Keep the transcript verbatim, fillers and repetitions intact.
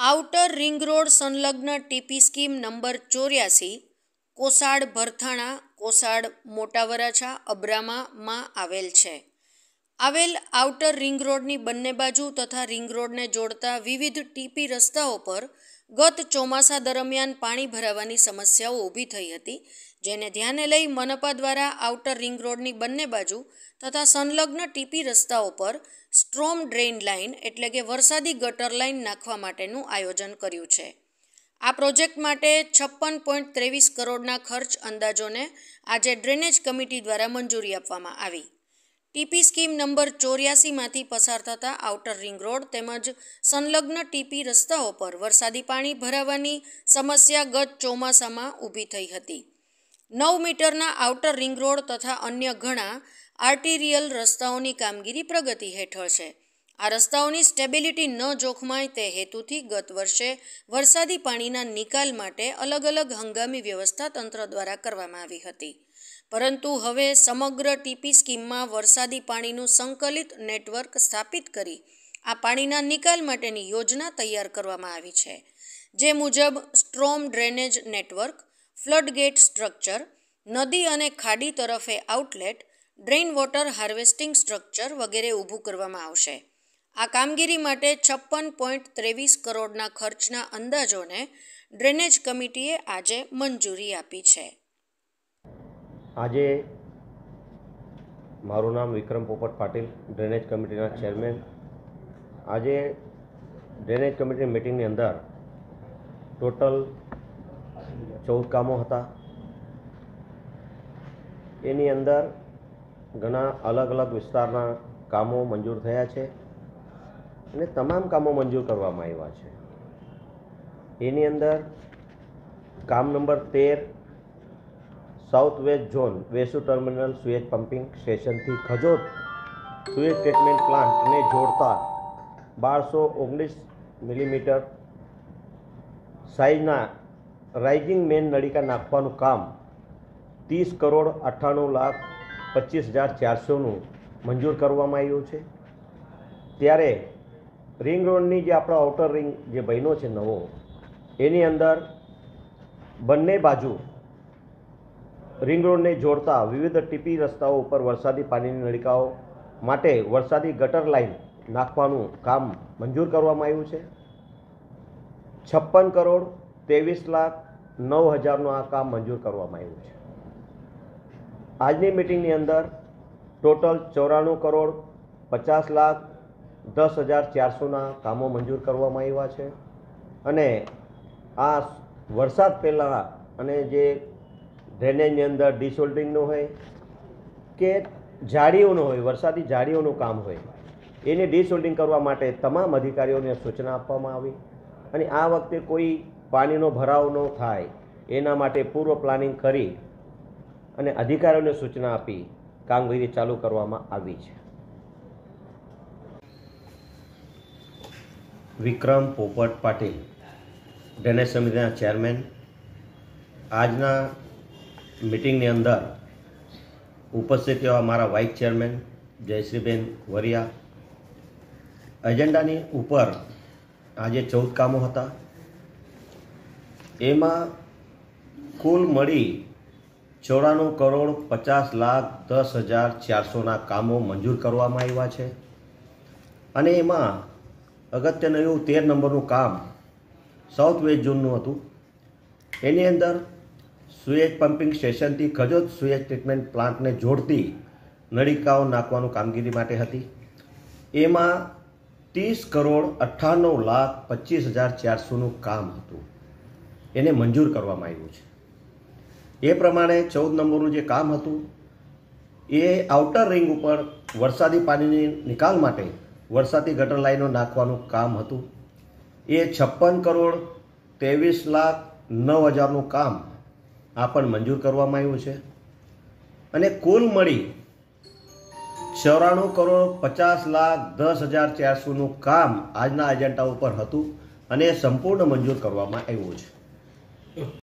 Outer ring road સંલગ્ન TP scheme number ચોર્યાસી કોસાડ ભરથાણા કોસાડ મોટા વરાછા અબ્રામામાં આવેલ છે. આવેલ આઉટર રિંગ રોડની બંને બાજુ તથા રિંગ રોડને જોડતા વિવિધ ટીપી રસ્તાઓ પર ગત ચોમાસા દરમિયાન પાણી ભરાવાની સમસ્યાઓ ઊભી થઈ હતી, જેને ધ્યાને લઈ મનપા દ્વારા આઉટર રિંગ રોડની બંને બાજુ તથા સંલગ્ન ટીપી રસ્તાઓ પર સ્ટ્રોમ ડ્રેઇન લાઇન એટલે કે વરસાદી ગટર લાઇન નાખવા માટેનું આયોજન કર્યું છે. આ પ્રોજેક્ટ માટે છપ્પન પોઈન્ટ ત્રેવીસ કરોડના ખર્ચ અંદાજોને આજે ડ્રેનેજ કમિટી દ્વારા મંજૂરી આપવામાં આવી. ટીપી સ્કીમ નંબર ચોર્યાસીમાંથી પસાર થતા આઉટર રિંગ રોડ તેમજ સંલગ્ન ટીપી રસ્તાઓ પર વરસાદી પાણી ભરાવાની સમસ્યા ગત ચોમાસામાં ઊભી થઈ હતી. નવ મીટરના આઉટર રિંગ રોડ તથા અન્ય ઘણા આર્ટિરિયલ રસ્તાઓની કામગીરી પ્રગતિ હેઠળ છે. આ રસ્તાઓની સ્ટેબિલિટી ન જોખમાય તે હેતુથી ગત વર્ષે વરસાદી પાણીના નિકાલ માટે અલગ અલગ હંગામી વ્યવસ્થા તંત્ર દ્વારા કરવામાં આવી હતી, પરંતુ હવે સમગ્ર ટીપી સ્કીમમાં વરસાદી પાણીનું સંકલિત નેટવર્ક સ્થાપિત કરી આ પાણીના નિકાલ માટેની યોજના તૈયાર કરવામાં આવી છે. જે મુજબ storm drainage network, floodgate structure, નદી અને ખાડી તરફે outlet, drain water harvesting structure વગેરે ઊભું કરવામાં આવશે. આ કામગીરી માટે છપ્પન પોઈન્ટ ત્રેવીસ કરોડના ખર્ચના અંદાજોને ડ્રેનેજ કમિટીએ આજે મંજૂરી આપી છે. આજે મારું નામ વિક્રમ પોપટ પાટીલ, ડ્રેનેજ કમિટીના ચેરમેન. આજે ડ્રેનેજ કમિટીની મિટિંગની અંદર ટોટલ ચૌદ કામો હતા. એની અંદર ઘણા અલગ અલગ વિસ્તારના કામો મંજૂર થયા છે અને તમામ કામો મંજૂર કરવામાં આવ્યા છે. એની અંદર કામ નંબર તેર south west zone Vesu terminal sewage pumping સ્ટેશનથી ખજોદ સુએજ ટ્રીટમેન્ટ પ્લાન્ટને જોડતા બારસો ઓગણીસ મિલીમીટર સાઇઝના રાઇઝિંગ મેન નળિકા નાખવાનું કામ ત્રીસ કરોડ અઠ્ઠાણું લાખ પચીસ હજાર ચારસોનું મંજૂર કરવામાં આવ્યું છે. ત્યારે રિંગ રોડની જે આપણો આઉટર રિંગ જે બન્યો છે નવો, એની અંદર બંને બાજુ રિંગ રોડને જોડતા વિવિધ ટીપી રસ્તાઓ ઉપર વરસાદી પાણીની નળિકાઓ માટે વરસાદી ગટર લાઇન નાખવાનું કામ મંજૂર કરવામાં આવ્યું છે. છપ્પન કરોડ ત્રેવીસ લાખ નવ હજારનું આ કામ મંજૂર કરવામાં આવ્યું છે. આજની મિટિંગની અંદર ટોટલ ચોરાણું કરોડ પચાસ લાખ દસ હજાર ચારસોના કામો મંજૂર કરવામાં આવ્યા છે. અને આ વરસાદ પહેલાં અને જે ડ્રેનેજની અંદર ડિસોલ્ડિંગનું હોય કે જાળીઓનું હોય, વરસાદી જાળીઓનું કામ હોય, એને ડિસોલ્ડિંગ કરવા માટે તમામ અધિકારીઓને સૂચના આપવામાં આવી અને આ વખતે કોઈ પાણીનો ભરાવ ન થાય એના માટે પૂર્વ પ્લાનિંગ કરી અને અધિકારીઓને સૂચના આપી કામગીરી ચાલુ કરવામાં આવી છે. વિક્રમ પોપટ પાટીલ, ડ્રેનેજ સમિતિના ચેરમેન. આજના મિટિંગની અંદર ઉપસ્થિત એવા મારા વાઇસ ચેરમેન જયશ્રીબેન વરિયા. એજન્ડાની ઉપર આજે ચૌદ કામો હતા. એમાં કુલ મળી ચોરાણું કરોડ પચાસ લાખ દસ હજાર ચારસોના કામો મંજૂર કરવામાં આવ્યા છે. અને એમાં અગત્યનું એવું તેર નંબરનું કામ સાઉથ વેસ્ટ ઝોનનું હતું. એની અંદર સુએજ પમ્પિંગ સ્ટેશનથી ખજોદ સુએજ ટ્રીટમેન્ટ પ્લાન્ટને જોડતી નળિકાઓ નાખવાનું કામગીરી માટે હતી. એમાં ત્રીસ કરોડ અઠ્ઠાણું લાખ પચીસ હજાર ચારસોનું કામ હતું, એને મંજૂર કરવામાં આવ્યું છે. એ પ્રમાણે ચૌદ નંબરનું જે કામ હતું એ આઉટર રિંગ ઉપર વરસાદી પાણીની નિકાલ માટે વરસાદી ગટર લાઈનો નાખવાનું કામ હતું. એ છપ્પન કરોડ ત્રેવીસ લાખ નવ હજારનું કામ આ પણ મંજૂર કરવામાં આવ્યું છે. અને કુલ મળી ચોરાણું કરોડ પચાસ લાખ દસ હજાર ચારસોનું કામ આજના એજન્ડા ઉપર હતું અને સંપૂર્ણ મંજૂર કરવામાં આવ્યું છે.